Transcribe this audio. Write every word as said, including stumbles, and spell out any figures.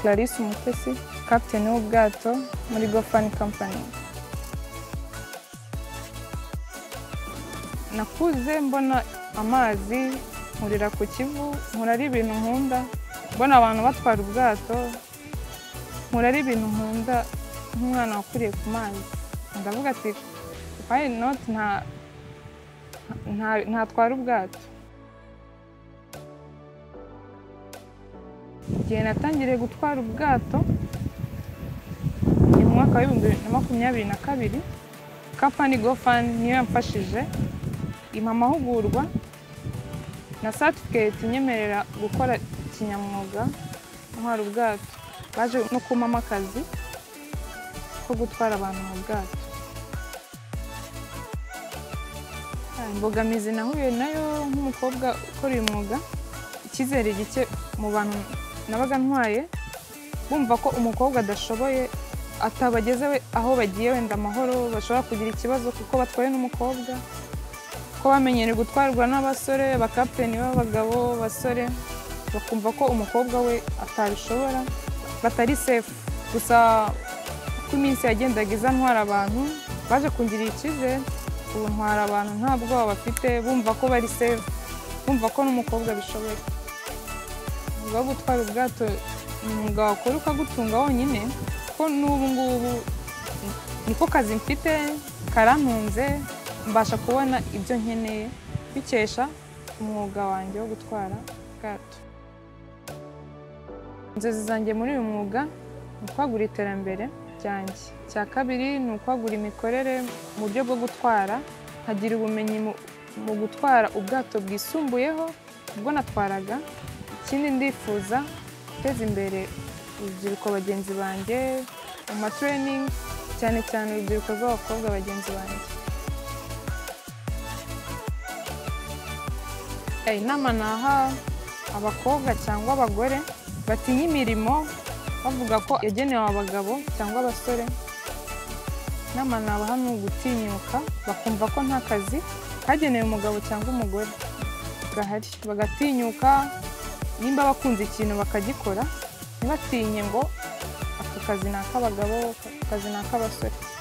Clarisse Umutesi, captain w'ubwato muri Gofani Company. Nakuze mbona amazi, nkurira ku Kivu, nkura ari ibintu nkunda, mbona abantu batwara ubwato, nkura ari ibintu nkunda nk'umwana wakuriye ku mazi. Ndavuga ati why not nta ntatwara ubwato. Igihe natangiriye gutwara ubwato ni mu mwaka w'ibihumbi bibiri na makumyabiri na kabiri, Company Gofani niyo yamfashije impa amahugurwa na certificate inyemerera gukora kinyamwuga ntwara ubwato. Baje no kumama akazi ko gutwara abantu mu bwato. Imbogamizi nahuye nayo nk'umukobwa ukora uyu mwuga, icyizere gike mu bantu nabaga ntwaye, bumva ko umukobwa adashoboye, atabageze aho bagiye wenda amahoro, bashobora kugira ikibazo kuko batwaye n'umukobwa, ko bamenyere gutwarwa n'abasore, abakapiteni b'abagabo, basore, bakumva ko umukobwa we atabishobora, batari safe. Gusa uko iminsi yagendaga iza ntwara abantu, baje kungirira icyizere, ubu ntwara abantu nta bwoba bafite, bumva ko bari safe, bumva ko n'umukobwa bishoboye. Umwuga wo gutwara ubwato ni umwuga wakora ukagutunga wonyine, ko n'ubu ngubu niko kazi mfite, karantunze, mbasha kubona ibyo nkeneye bikesha umwuga wanjye wo gutwara ubwato. Inzozi zanjye muri uyu mwuga ni ukwagura iterambere ryanjye. Icya kabiri ni ukwagura imikorere mu buryo bwo gutwara, nkagira ubumenyi mu gutwara ubwato bwisumbuyeho ubwo natwaraga. Ikindi ndifuza guteza imbere urubyiruko bagenzi banjye mu ma training, cyane cyane urubyiruko rw'abakobwa bagenzi banjye. Inama naha abakobwa cyangwa abagore batinya imirimo bavuga ko yagenewe abagabo cyangwa abasore, inama nabaha ni ugutinyuka, bakumva ko nta kazi kagenewe umugabo cyangwa umugore gahari, bagatinyuka. Nimba bakunze ikintu bakagikora, ntibatinye ngo aka kazi ni ak'abagabo, aka kazi ni ak'abasore.